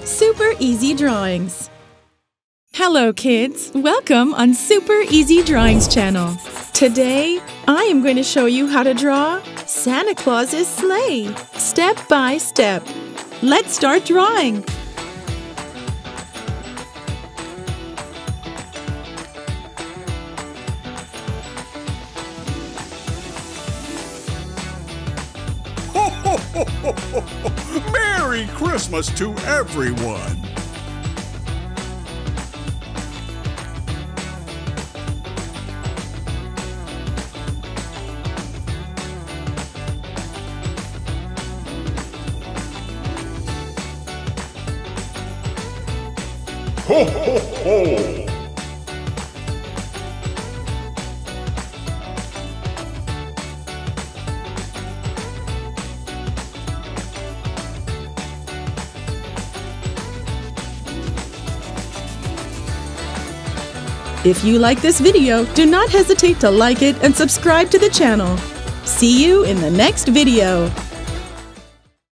Super Easy Drawings. Hello kids, welcome on Super Easy Drawings channel. Today, I am going to show you how to draw Santa Claus's sleigh, step by step. Let's start drawing. Ho, ho, ho, ho, ho, ho. Merry Christmas to everyone! Ho, ho, ho! If you like this video, do not hesitate to like it and subscribe to the channel. See you in the next video.